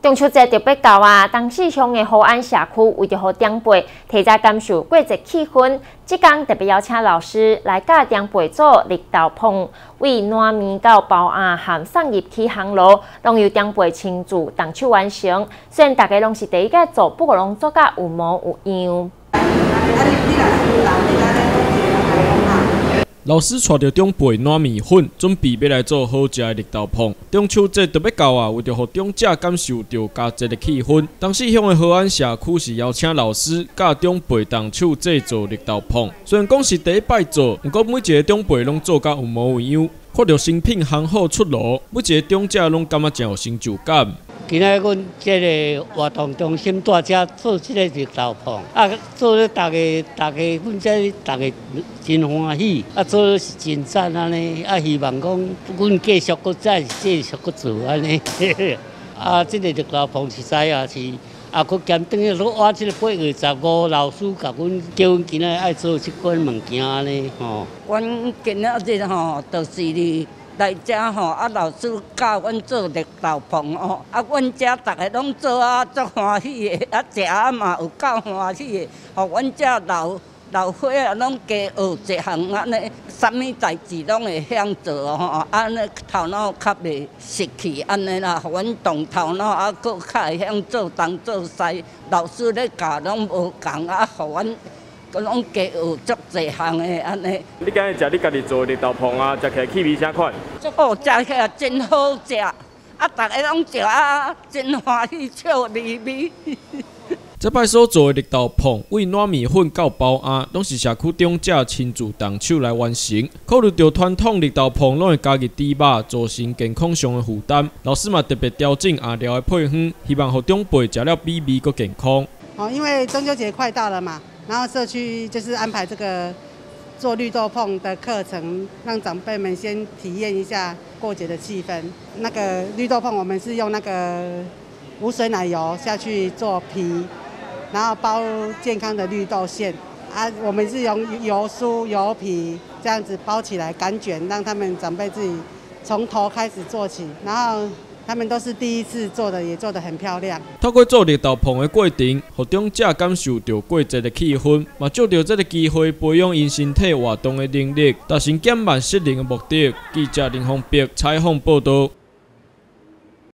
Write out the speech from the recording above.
中秋节特别到啊！东势乡的河岸社区为着让长辈提早感受过节气氛，即天特别邀请老师来教长辈做绿豆椪，为糯米到包餡含送入起烘炉，拢由长辈亲自动手完成。虽然大家拢是第一届做，不过拢做甲有模有样。 老师带着长辈糯米粉，准备要来做好食的绿豆椪。中秋节特别到啊，为着让长者感受到佳节的气氛，东势乡的河岸社区是邀请老师甲长辈动手制作绿豆椪。虽然讲是第一摆做，不过每一个长辈拢做甲有模有样，看到新品烘好出炉，每一个长者拢感觉真有成就感。 今仔阮这个活动中心带遮做这个绿豆椪，做咧大家，阮这大家真欢喜，做是真赞安尼，希望讲阮继续搁再继续搁做安尼。这个绿豆椪实在也是，搁兼等于我这个8月15老师甲阮叫阮今仔爱做这款物件安尼吼。阮今仔日吼，就是哩。来遮吼，老师教阮做绿豆椪哦，阮遮大家拢做足欢喜的，食嘛有够欢喜的，互阮遮老伙拢加学一项安尼，啥物代志拢会晓做吼，安尼头脑较袂失去安尼啦，互阮动头脑，搁较会晓做东做西，老师咧教拢无共互阮。拢加有足侪项的安尼。 你今日食你家己做的绿豆椪啊，食起来气味啥款？ 哦，食起来真好食，大家拢食真欢喜，笑眯眯。 这摆所做的绿豆椪，为糯米粉到包餡，拢是社区长者亲自动手来完成。考虑到传统绿豆椪拢会加入猪肉，造成健康上的负担，老师嘛特别调整餡料的配方，希望让长辈食了美味佮健康。 因为中秋节快到了嘛。然后社区就是安排这个做绿豆椪的课程，让长辈们先体验一下过节的气氛。那个绿豆椪我们是用那个无水奶油下去做皮，然后包健康的绿豆馅我们是用油酥、油皮这样子包起来擀卷，让他们长辈自己从头开始做起，然后。他们都是第一次做的，也做得很漂亮。 透过做绿豆椪的过程，让长者感受到过节的气氛，嘛借着这个机会培养因身体活动的能力，达成减慢失能的目的。记者林宏碧采访报道。